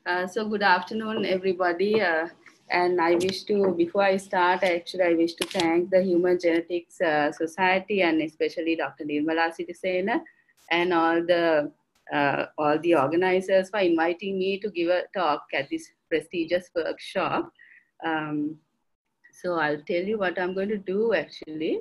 So good afternoon, everybody. And I wish to, before I start, actually, I wish to thank the Human Genetics Society and especially Dr. Nirmala Sirisena and all the organizers for inviting me to give a talk at this prestigious workshop. Um, so I'll tell you what I'm going to do actually.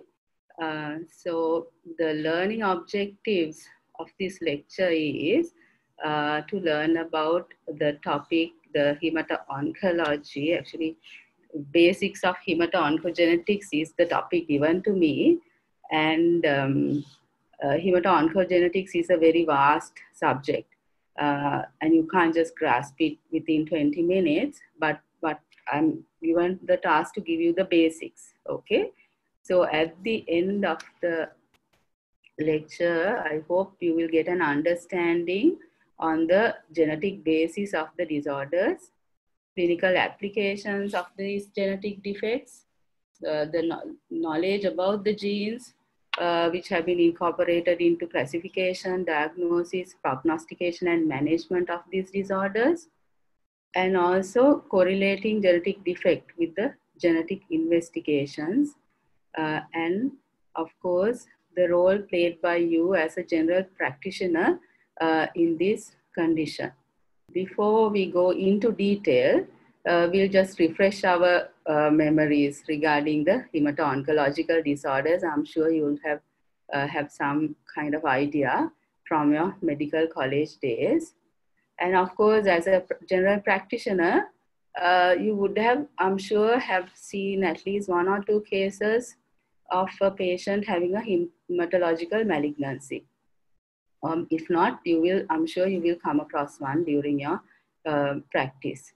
So the learning objectives of this lecture is to learn about the topic, the hemato-oncology. Actually, basics of hemato-oncogenetics is the topic given to me. And hemato-oncogenetics is a very vast subject. And you can't just grasp it within 20 minutes, but I'm given the task to give you the basics, okay? So at the end of the lecture, I hope you will get an understanding on the genetic basis of the disorders, clinical applications of these genetic defects, the knowledge about the genes which have been incorporated into classification, diagnosis, prognostication, and management of these disorders, and also correlating genetic defect with the genetic investigations, and of course, the role played by you as a general practitioner in this condition. Before we go into detail, we'll just refresh our memories regarding the hemato-oncological disorders. I'm sure you'll have some kind of idea from your medical college days. And of course, as a general practitioner, you would have, I'm sure, have seen at least one or two cases of a patient having a hematological malignancy. If not, I'm sure you will come across one during your practice.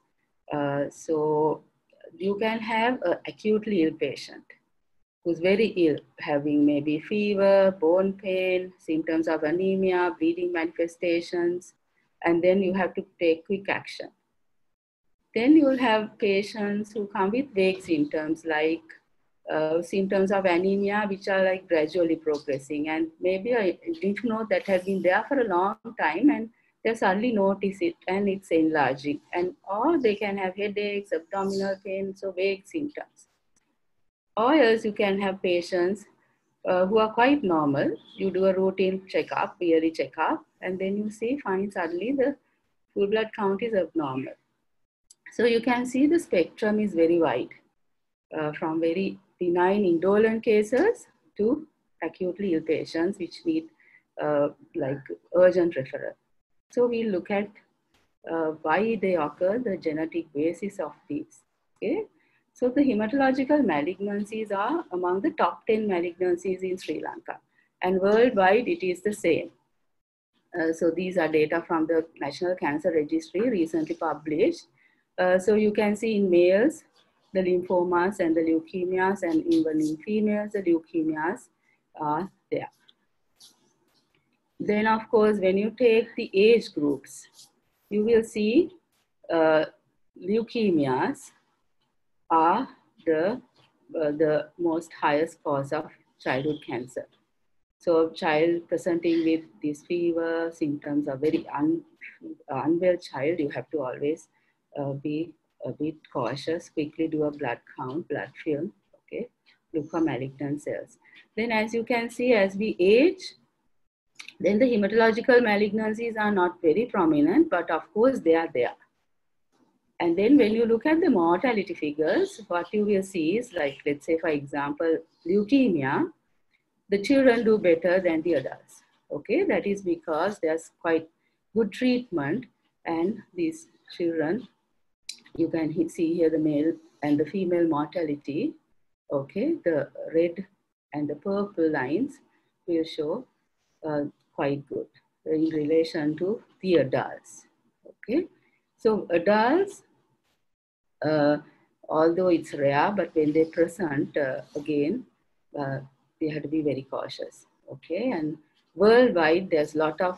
So you can have an acutely ill patient who's very ill, having maybe fever, bone pain, symptoms of anemia, bleeding manifestations, and then you have to take quick action. Then you will have patients who come with vague symptoms like symptoms of anemia, which are like gradually progressing, and maybe a lymph node that has been there for a long time and they suddenly notice it and it's enlarging, and or they can have headaches, abdominal pain, so vague symptoms. Or else you can have patients who are quite normal. You do a routine checkup, yearly checkup, and then you see, fine, suddenly the full blood count is abnormal. So you can see the spectrum is very wide, from very benign indolent cases to acutely ill patients which need like urgent referral. So we look at why they occur, the genetic basis of these. Okay, so the hematological malignancies are among the top 10 malignancies in Sri Lanka, and worldwide it is the same. So these are data from the National Cancer Registry recently published. So you can see in males, the lymphomas and the leukemias, and even in females, the leukemias are there. Then of course, when you take the age groups, you will see leukemias are the most highest cause of childhood cancer. So child presenting with this fever, symptoms are very unwell child, you have to always be a bit cautious, quickly do a blood count, blood film, okay, look for malignant cells. Then as you can see, as we age, then the hematological malignancies are not very prominent, but of course they are there. And then when you look at the mortality figures, what you will see is like, let's say for example, leukemia, the children do better than the adults. Okay, that is because there's quite good treatment, and these children, you can see here the male and the female mortality. Okay, the red and the purple lines will show quite good in relation to the adults. Okay, so adults, although it's rare, but when they present, again, they have to be very cautious. Okay, and worldwide, there's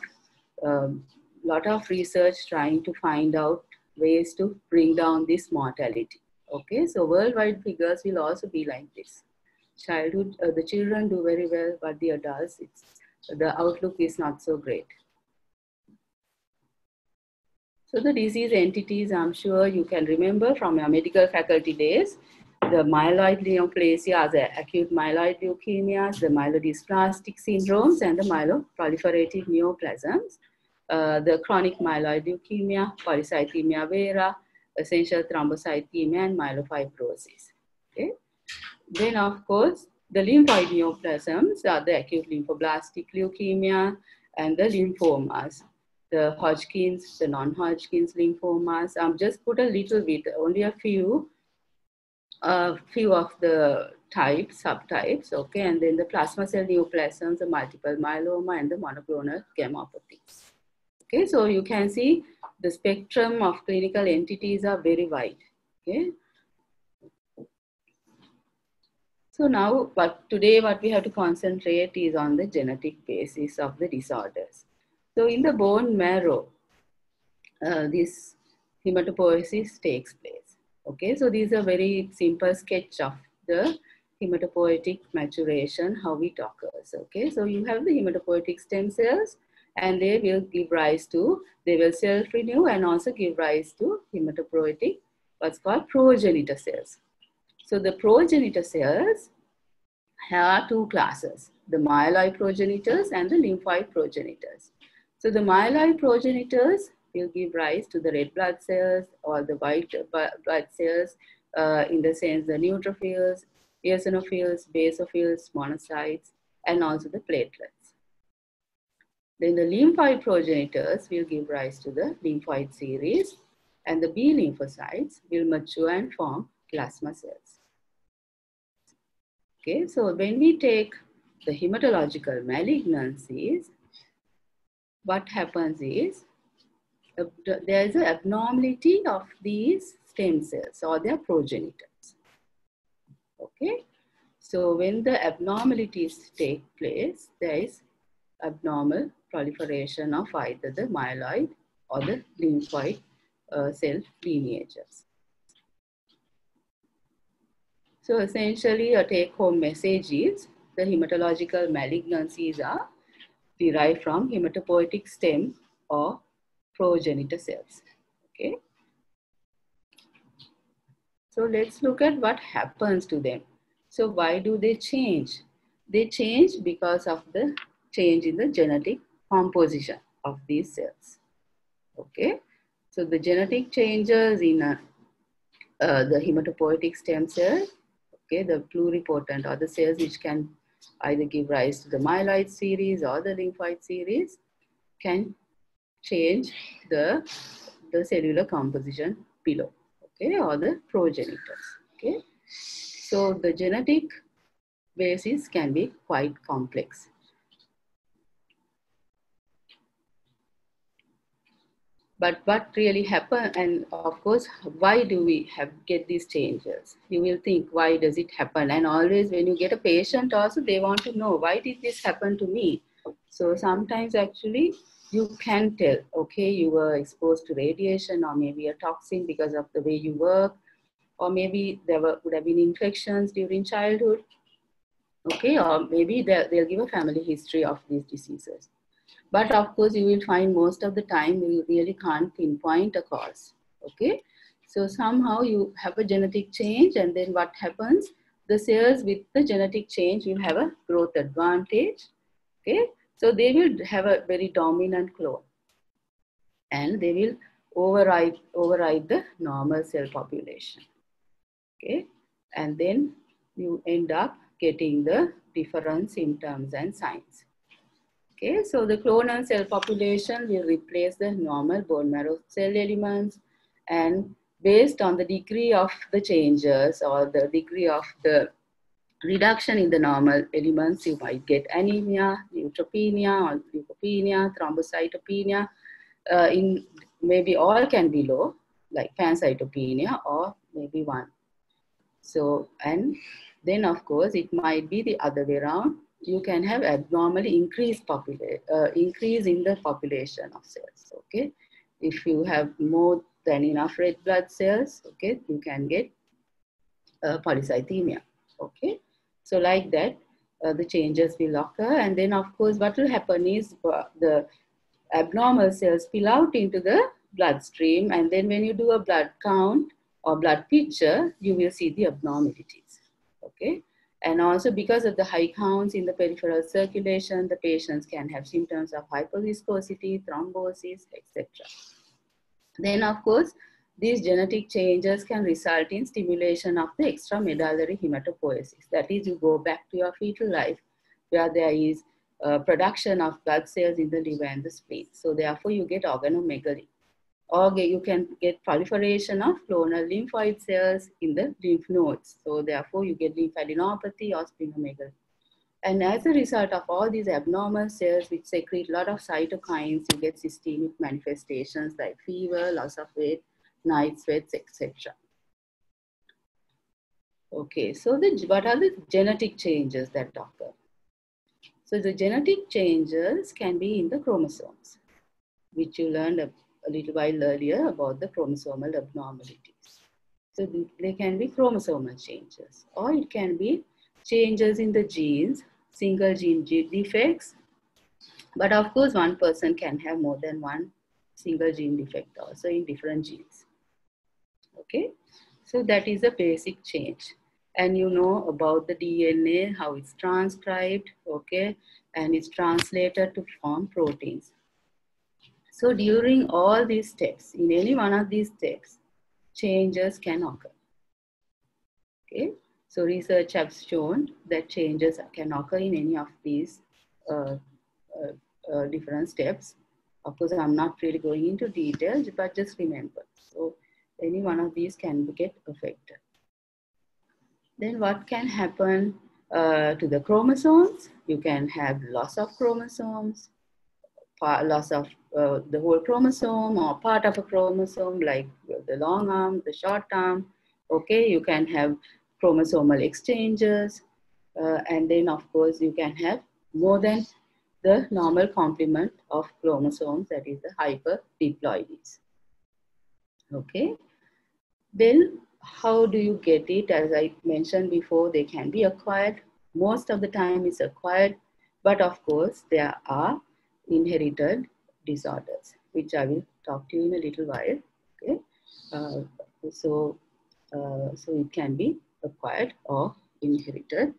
lot of research trying to find out ways to bring down this mortality. Okay, so worldwide figures will also be like this. Childhood, the children do very well, but the adults, the outlook is not so great. So the disease entities, I'm sure you can remember from your medical faculty days. The myeloid neoplasia, the acute myeloid leukemias, the myelodysplastic syndromes, and the myeloproliferative neoplasms. The chronic myeloid leukemia, polycythemia vera, essential thrombocythemia, and myelofibrosis. Okay. Then, of course, the lymphoid neoplasms are the acute lymphoblastic leukemia and the lymphomas. The Hodgkin's, the non-Hodgkin's lymphomas. Just put a little bit, only a few of the types, subtypes, okay, and then the plasma cell neoplasms, the multiple myeloma, and the monoclonal gammopathy. Okay, so you can see the spectrum of clinical entities are very wide. Okay. So now, today what we have to concentrate is on the genetic basis of the disorders. So in the bone marrow, this hematopoiesis takes place. Okay, so these are very simple sketch of the hematopoietic maturation, how it occurs. Okay, so you have the hematopoietic stem cells, and they will give rise to, they will self-renew and also give rise to hematopoietic, what's called progenitor cells. So the progenitor cells have two classes, the myeloid progenitors and the lymphoid progenitors. So the myeloid progenitors will give rise to the red blood cells or the white blood cells, in the sense the neutrophils, eosinophils, basophils, monocytes, and also the platelets. Then the lymphoid progenitors will give rise to the lymphoid series, and the B lymphocytes will mature and form plasma cells. Okay, so when we take the hematological malignancies, what happens is there is an abnormality of these stem cells or their progenitors. Okay, so when the abnormalities take place, there is abnormal proliferation of either the myeloid or the lymphoid cell lineages. So essentially, a take-home message is the hematological malignancies are derived from hematopoietic stem or progenitor cells. Okay. So let's look at what happens to them. So why do they change? They change because of the change in the genetic composition of these cells. Okay. So the genetic changes in the hematopoietic stem cell, okay, the pluripotent or the cells which can either give rise to the myeloid series or the lymphoid series, can change the cellular composition below, okay, or the progenitors. Okay, so the genetic basis can be quite complex. But what really happened, and of course, why do we get these changes? You will think, why does it happen? And always when you get a patient also, they want to know, why did this happen to me? So sometimes actually you can tell, okay, you were exposed to radiation or maybe a toxin because of the way you work, or maybe there would have been infections during childhood, okay, or maybe they'll give a family history of these diseases. But of course, you will find most of the time you really can't pinpoint a cause. Okay, so somehow you have a genetic change, and then what happens? The cells with the genetic change will have a growth advantage. Okay, so they will have a very dominant clone, and they will override the normal cell population. Okay, and then you end up getting the different symptoms and signs. Okay, so the clonal cell population will replace the normal bone marrow cell elements, and based on the degree of the changes or the degree of the reduction in the normal elements, you might get anemia, neutropenia, or leukopenia, thrombocytopenia. In maybe all can be low, like pancytopenia, or maybe one. So, and then of course it might be the other way around. You can have abnormally increase in the population of cells. Okay, if you have more than enough red blood cells, okay, you can get polycythemia. Okay, so like that, the changes will occur, and then of course what will happen is the abnormal cells spill out into the bloodstream, and then when you do a blood count or blood picture, you will see the abnormalities. Okay, and also because of the high counts in the peripheral circulation, the patients can have symptoms of hyperviscosity, thrombosis, etc. Then, of course, these genetic changes can result in stimulation of the extramedullary hematopoiesis. That is, you go back to your fetal life where there is production of blood cells in the liver and the spleen. So therefore, you get organomegaly. Or you can get proliferation of clonal lymphoid cells in the lymph nodes. So therefore, you get lymphadenopathy or splenomegaly. And as a result of all these abnormal cells which secrete a lot of cytokines, you get systemic manifestations like fever, loss of weight, night sweats, etc. Okay, so what are the genetic changes that occur? So the genetic changes can be in the chromosomes, which you learned a little while earlier about the chromosomal abnormalities. So they can be chromosomal changes, or it can be changes in the genes, single gene defects. But of course, one person can have more than one single gene defect also in different genes. Okay, so that is a basic change. And you know about the DNA, how it's transcribed, okay, and it's translated to form proteins. So during all these steps, in any one of these steps, changes can occur. Okay, so research has shown that changes can occur in any of these different steps. Of course, I'm not really going into details, but just remember. So any one of these can get affected. Then what can happen to the chromosomes? You can have loss of chromosomes, loss of the whole chromosome or part of a chromosome, like the long arm, the short arm. Okay, you can have chromosomal exchanges, and then of course you can have more than the normal complement of chromosomes, that is the hyperdiploides. Okay, then how do you get it? As I mentioned before, they can be acquired. Most of the time it's acquired, but of course there are inherited disorders, which I will talk to you in a little while. Okay, so it can be acquired or inherited.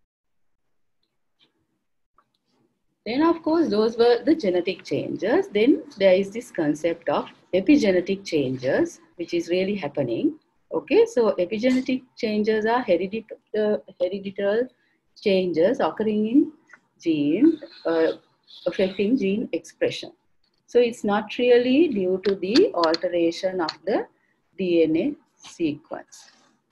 Then of course those were the genetic changes. Then there is this concept of epigenetic changes, which is really happening. Okay, so epigenetic changes are hereditary changes occurring in gene, affecting gene expression. So it's not really due to the alteration of the DNA sequence.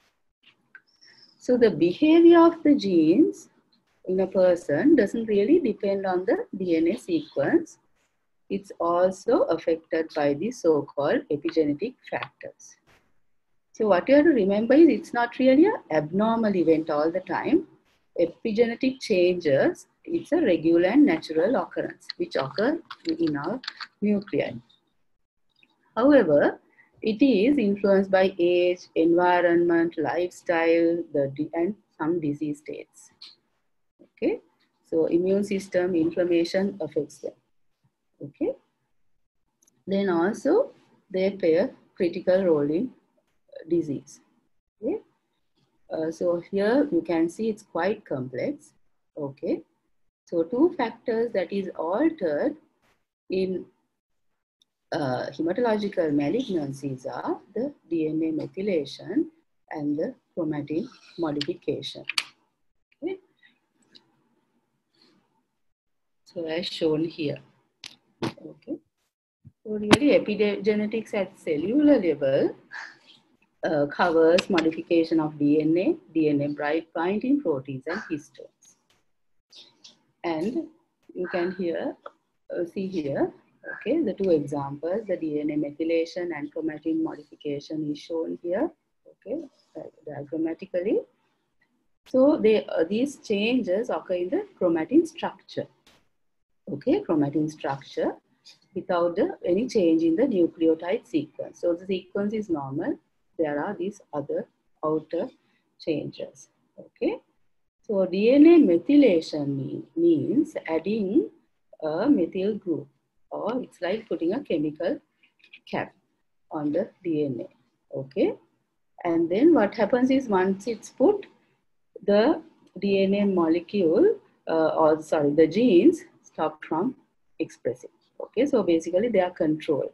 So the behavior of the genes in a person doesn't really depend on the DNA sequence. It's also affected by the so-called epigenetic factors. So what you have to remember is it's not really an abnormal event all the time. Epigenetic changes, it's a regular and natural occurrence which occur in our nuclei. However, it is influenced by age, environment, lifestyle, and some disease states. Okay, so immune system inflammation affects them. Okay, then also they play a critical role in disease. Okay, so here you can see it's quite complex. Okay, so two factors that is altered in hematological malignancies are the DNA methylation and the chromatin modification. Okay, so as shown here. Okay, so really epigenetics at cellular level covers modification of DNA, DNA binding proteins and histones. And you can see here, okay, the two examples, the DNA methylation and chromatin modification is shown here, okay, diagrammatically. So these changes occur in the chromatin structure, okay, chromatin structure without any change in the nucleotide sequence. So the sequence is normal. There are these other outer changes, okay. So DNA methylation means adding a methyl group, or it's like putting a chemical cap on the DNA. Okay. And then what happens is once it's put, the DNA molecule, the genes stop from expressing. Okay, so basically they are controlled.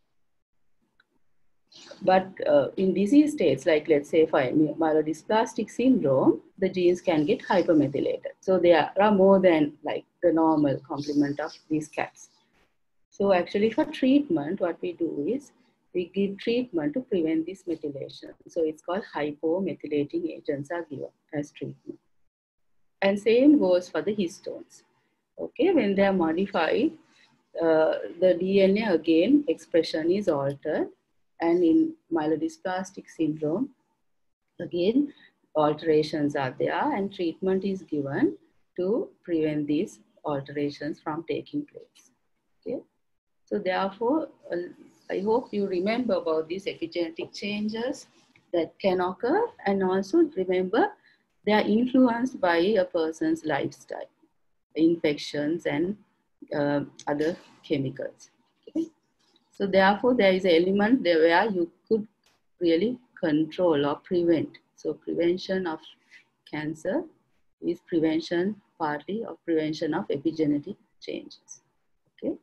But in disease states, like let's say for myelodysplastic syndrome, the genes can get hypermethylated. So they are more than like the normal complement of these caps. So actually for treatment, what we do is we give treatment to prevent this methylation. So it's called hypomethylating agents are given as treatment. And same goes for the histones. Okay, when they are modified, the DNA again expression is altered, and in myelodysplastic syndrome, again alterations are there, and treatment is given to prevent these alterations from taking place. Okay, so therefore, I hope you remember about these epigenetic changes that can occur, and also remember they are influenced by a person's lifestyle, infections, and other chemicals. Okay? So therefore, there is an element there where you could really control or prevent. So prevention of cancer is prevention partly of prevention of epigenetic changes. Okay.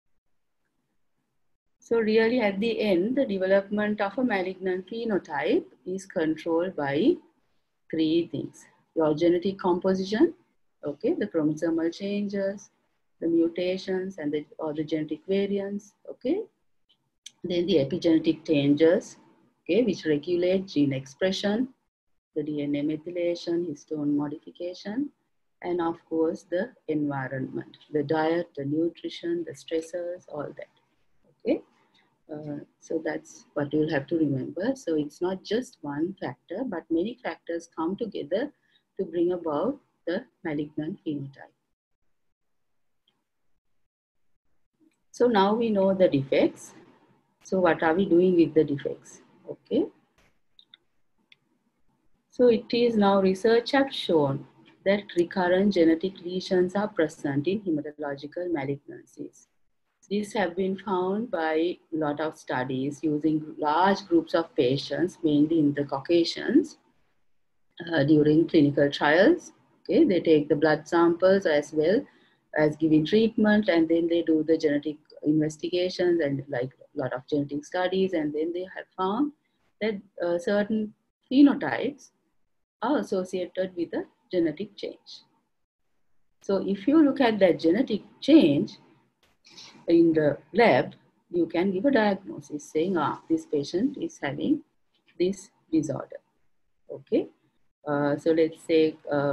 So really at the end, the development of a malignant phenotype is controlled by three things: your genetic composition, okay, the chromosomal changes, the mutations, and or the genetic variants, okay. Then the epigenetic changes, okay, which regulate gene expression, the DNA methylation, histone modification, and of course the environment, the diet, the nutrition, the stressors, all that, okay. So that's what you'll have to remember. So it's not just one factor, but many factors come together to bring about the malignant phenotype. So now we know the defects. So what are we doing with the defects? Okay. So it is now research have shown that recurrent genetic lesions are present in hematological malignancies. These have been found by a lot of studies using large groups of patients, mainly in the Caucasians, during clinical trials. Okay, they take the blood samples as well as giving treatment, and then they do the genetic investigations and like a lot of genetic studies, and then they have found that certain phenotypes are associated with a genetic change. So if you look at that genetic change in the lab, you can give a diagnosis saying, this patient is having this disorder. Okay. So let's say,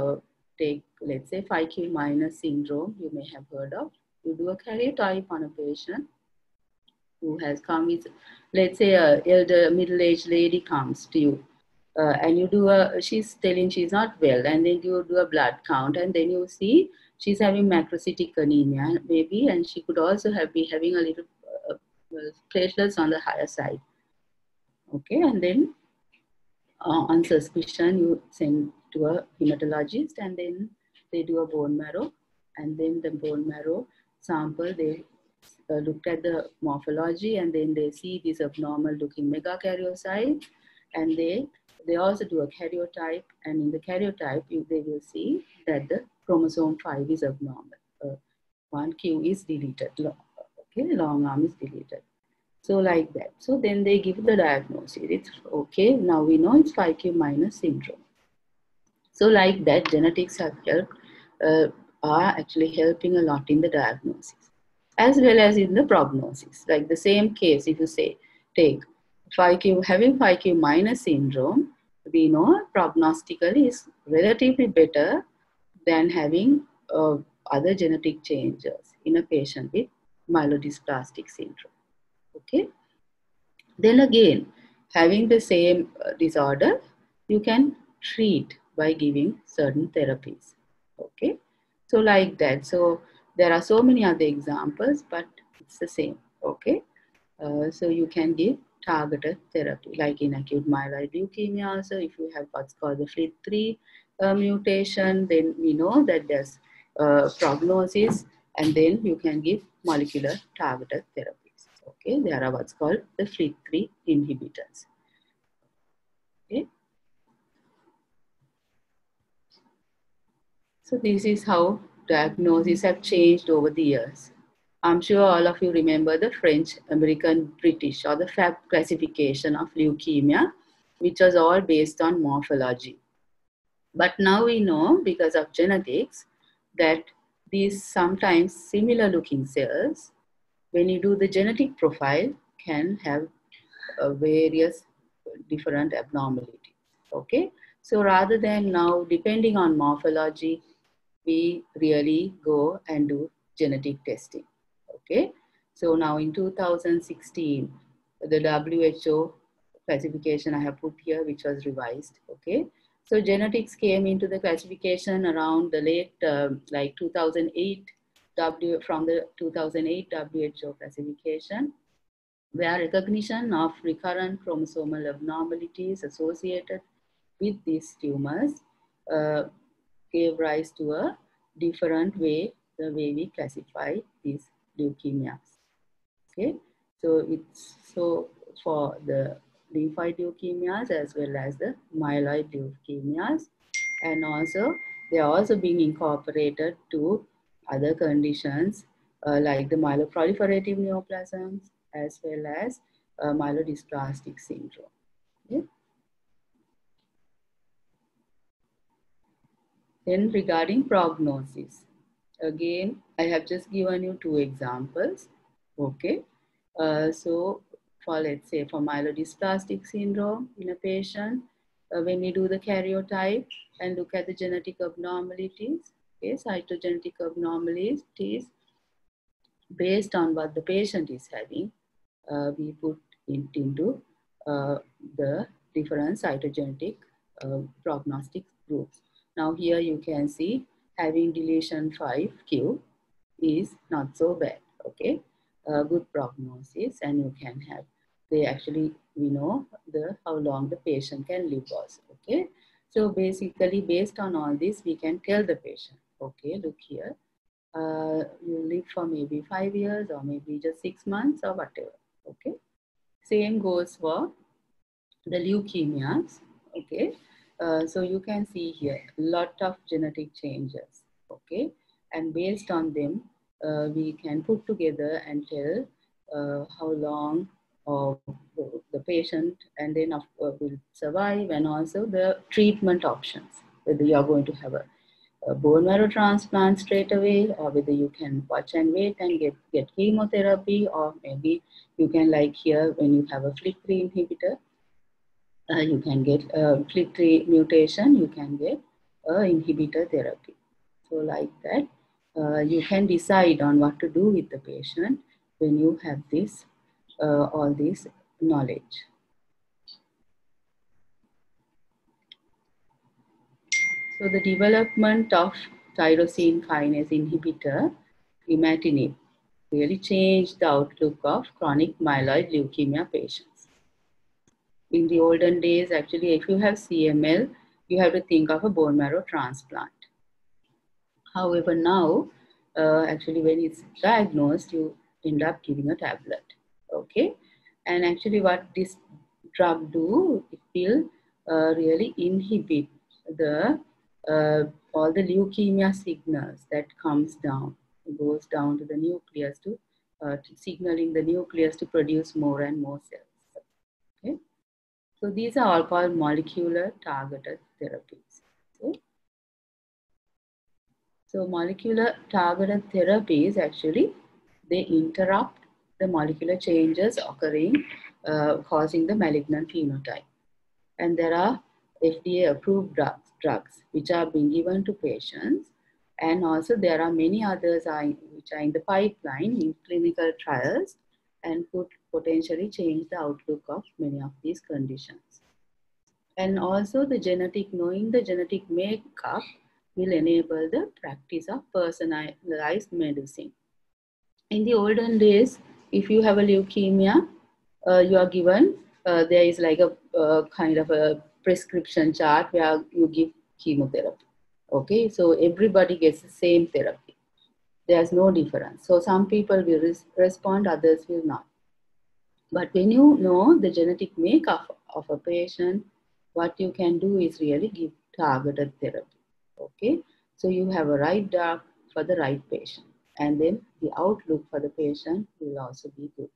let's say 5q minus syndrome, you may have heard of. You do a karyotype on a patient who has come with, let's say, a elder middle-aged lady comes to you, and you do she's telling she's not well, and then you do a blood count, and then you see she's having macrocytic anemia maybe, and she could also be having a little platelets on the higher side. Okay, and then on suspicion, you send to a hematologist, and then they do a bone marrow, and then the bone marrow sample, they looked at the morphology, and then they see this abnormal looking megakaryocyte, and they also do a karyotype, and in the karyotype, they will see that the chromosome 5 is abnormal. 1q is deleted, okay, long arm is deleted. So like that. So then they give the diagnosis. It's okay. Now we know it's 5q minus syndrome. So like that, genetics have helped, are actually helping a lot in the diagnosis, as well as in the prognosis. Like the same case, if you say, take 5q, having 5q minus syndrome, we know prognostically is relatively better than having other genetic changes in a patient with myelodysplastic syndrome. Okay. Then again, having the same disorder, you can treat by giving certain therapies. Okay. So like that. So there are so many other examples, but it's the same. Okay. So you can give targeted therapy, like in acute myeloid leukemia. Also, if you have what's called the FLT3 mutation, then we know that there's prognosis, and then you can give molecular targeted therapies. Okay, there are what's called the FLT3 inhibitors. Okay. So this is how diagnoses have changed over the years. I'm sure all of you remember the French, American, British, or the FAB classification of leukemia, which was all based on morphology. But now we know, because of genetics, that these sometimes similar looking cells, when you do the genetic profile, can have various different abnormalities. Okay, so rather than now depending on morphology, we really go and do genetic testing. Okay, so now in 2016, the WHO classification I have put here, which was revised. Okay, so genetics came into the classification around the late like 2008 from the 2008 WHO classification, where recognition of recurrent chromosomal abnormalities associated with these tumors uh, gave rise to a different way, the way we classify these leukemias. Okay, so it's so for the lymphoid leukemias as well as the myeloid leukemias, and also they are also being incorporated to other conditions like the myeloproliferative neoplasms as well as myelodysplastic syndrome. Okay. Then regarding prognosis, again, I have just given you two examples. Okay. So for, let's say, for myelodysplastic syndrome in a patient, when we do the karyotype and look at the genetic abnormalities, okay, cytogenetic abnormalities, based on what the patient is having, we put it into the different cytogenetic prognostic groups. Now here you can see having deletion 5q is not so bad, okay? Good prognosis, and you can have, they actually, we know how long the patient can live also, okay? So basically based on all this, we can tell the patient, okay, look here, you live for maybe 5 years or maybe just 6 months or whatever, okay? Same goes for the leukemias, okay? So you can see here a lot of genetic changes, okay? And based on them, we can put together and tell how long the patient and then will survive, and also the treatment options, whether you are going to have a bone marrow transplant straight away, or whether you can watch and wait and get chemotherapy, or maybe you can, like here, when you have a FLT3 inhibitor, you can get a FLT3 mutation, you can get inhibitor therapy. So like that, you can decide on what to do with the patient when you have this, all this knowledge. So the development of tyrosine kinase inhibitor, imatinib, really changed the outlook of chronic myeloid leukemia patients. In the olden days, actually, if you have CML, you have to think of a bone marrow transplant. However, now, actually, when it's diagnosed, you end up giving a tablet, okay? And actually what this drug do, it will really inhibit the all the leukemia signals that comes down. It goes down to the nucleus to signaling the nucleus to produce more and more cells. Okay, so these are all called molecular targeted therapies. Okay? So molecular targeted therapies, actually they interrupt the molecular changes occurring, causing the malignant phenotype. And there are FDA approved drugs which are being given to patients, and also there are many others which are in the pipeline in clinical trials and could potentially change the outlook of many of these conditions. And also knowing the genetic makeup will enable the practice of personalized medicine. In the olden days, if you have a leukemia, you are given, there is like a kind of a prescription chart where you give chemotherapy. Okay, so everybody gets the same therapy. There's no difference. So some people will respond, others will not. But when you know the genetic makeup of a patient, what you can do is really give targeted therapy. Okay, so you have a right drug for the right patient, and then the outlook for the patient will also be good.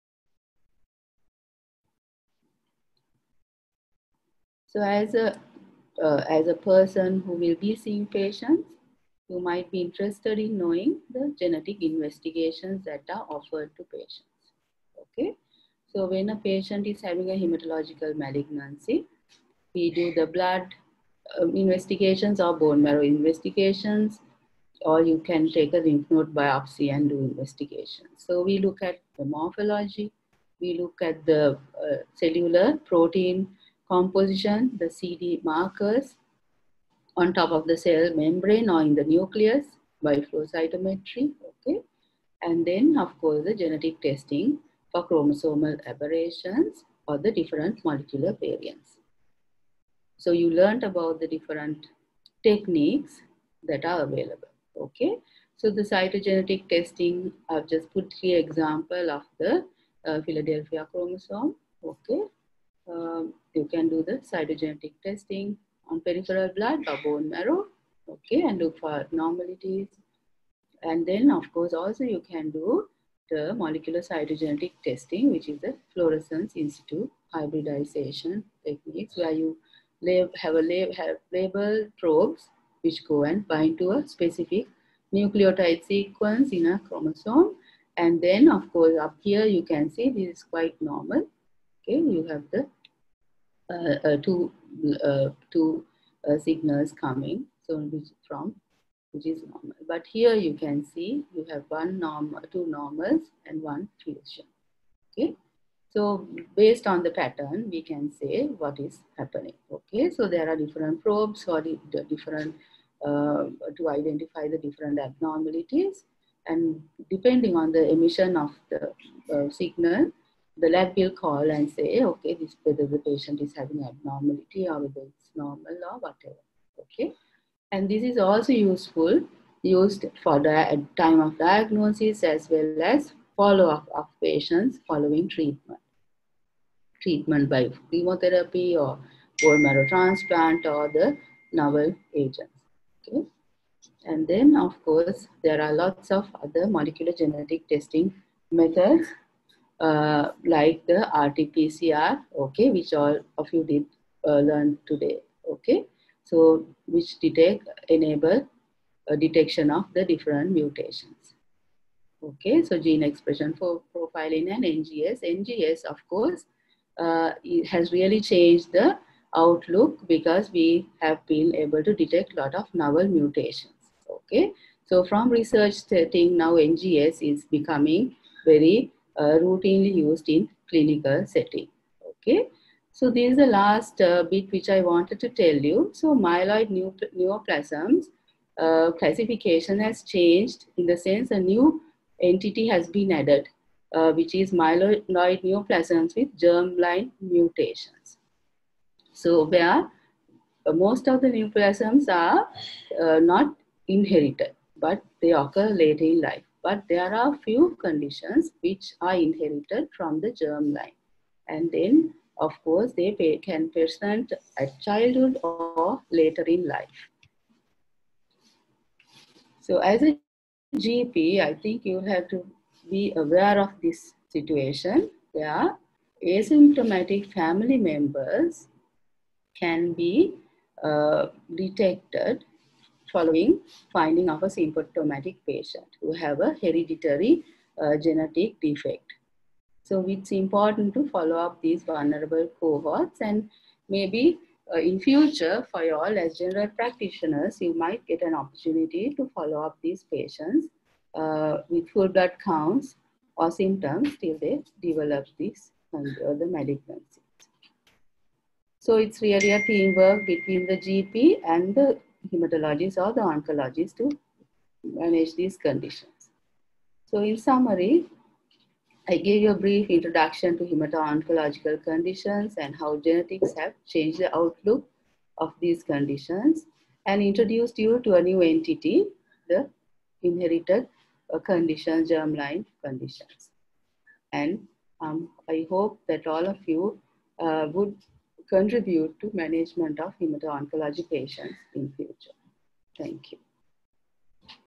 So as a person who will be seeing patients, you might be interested in knowing the genetic investigations that are offered to patients. Okay, so when a patient is having a hematological malignancy, we do the blood investigations or bone marrow investigations, or you can take a lymph node biopsy and do investigations. So we look at the morphology, we look at the cellular protein composition, the CD markers on top of the cell membrane or in the nucleus by flow cytometry, okay? And then, of course, the genetic testing for chromosomal aberrations or the different molecular variants. So you learned about the different techniques that are available, okay? So the cytogenetic testing, I've just put here example of the Philadelphia chromosome, okay? You can do the cytogenetic testing on peripheral blood or bone marrow, okay, and look for abnormalities. And then, of course, also you can do the molecular cytogenetic testing, which is the fluorescence in situ hybridization techniques, where you have label probes which go and bind to a specific nucleotide sequence in a chromosome. And then, of course, up here you can see this is quite normal. Okay, you have the two signals coming, so which is normal. But here you can see you have two normals and one fusion. Okay, so based on the pattern, we can say what is happening. Okay, so there are different probes for the different to identify the different abnormalities, and depending on the emission of the signal, the lab will call and say, okay, this whether the patient is having abnormality or whether it's normal or whatever. Okay, and this is also used for the time of diagnosis as well as follow-up of patients following treatment by chemotherapy or bone marrow transplant or the novel agents. Okay. And then, of course, there are lots of other molecular genetic testing methods like the RT-PCR, okay, which all of you did learn today, okay. So, which enable detection of the different mutations. Okay, so gene expression for profiling and NGS. NGS, of course, it has really changed the outlook because we have been able to detect a lot of novel mutations. Okay, so from research setting, now NGS is becoming very routinely used in clinical setting. Okay, so this is the last bit which I wanted to tell you. So myeloid neoplasms classification has changed in the sense a new entity has been added, which is myeloid neoplasms with germline mutations. So where most of the neoplasms are not inherited, but they occur later in life. But there are few conditions which are inherited from the germline. And then, of course, they can present at childhood or later in life. So as a GP, I think you have to be aware of this situation where asymptomatic family members can be detected following finding of a symptomatic patient who have a hereditary genetic defect. So it's important to follow up these vulnerable cohorts, and maybe in future for you all as general practitioners, you might get an opportunity to follow up these patients with full blood counts or symptoms till they develop this the malignancy. So it's really a teamwork between the GP and the hematologist or the oncologist to manage these conditions. So in summary, I gave you a brief introduction to hemato-oncological conditions and how genetics have changed the outlook of these conditions, and introduced you to a new entity, the inherited conditions, germline conditions. And I hope that all of you would contribute to management of hemato-oncology patients in future. Thank you.